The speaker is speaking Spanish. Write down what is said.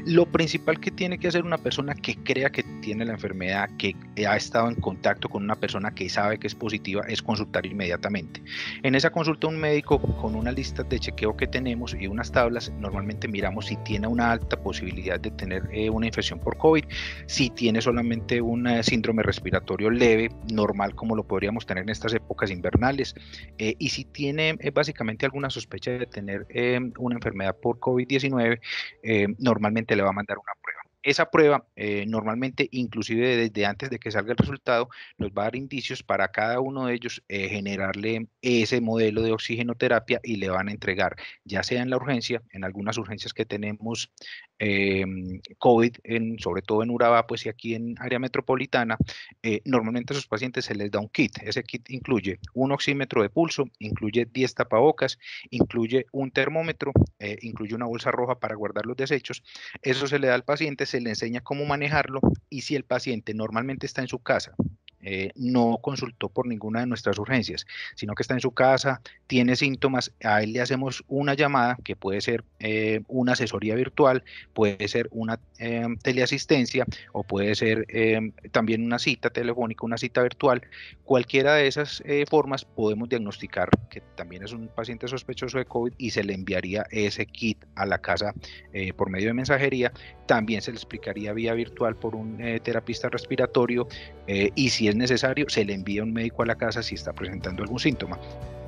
Lo principal que tiene que hacer una persona que crea que tiene la enfermedad, que ha estado en contacto con una persona que sabe que es positiva, es consultar inmediatamente. En esa consulta un médico con una lista de chequeo que tenemos y unas tablas, normalmente miramos si tiene una alta posibilidad de tener una infección por COVID, si tiene solamente un síndrome respiratorio leve, normal como lo podríamos tener en estas épocas invernales, y si tiene básicamente alguna sospecha de tener una enfermedad por COVID-19, normalmente le va a mandar una prueba. Esa prueba, normalmente, inclusive desde antes de que salga el resultado, nos va a dar indicios para cada uno de ellos generarle ese modelo de oxigenoterapia y le van a entregar, ya sea en la urgencia, en algunas urgencias que tenemos eh, COVID, sobre todo en Urabá, pues y aquí en área metropolitana, normalmente a esos pacientes se les da un kit. Ese kit incluye un oxímetro de pulso, incluye 10 tapabocas, incluye un termómetro, incluye una bolsa roja para guardar los desechos. Eso se le da al paciente, se le enseña cómo manejarlo y si el paciente normalmente está en su casa, no consultó por ninguna de nuestras urgencias, sino que está en su casa, tiene síntomas, a él le hacemos una llamada que puede ser una asesoría virtual, puede ser una teleasistencia o puede ser también una cita telefónica, una cita virtual. Cualquiera de esas formas podemos diagnosticar que también es un paciente sospechoso de COVID y se le enviaría ese kit a la casa por medio de mensajería. También se le explicaría vía virtual por un terapista respiratorio y si es necesario se le envía un médico a la casa si está presentando algún síntoma.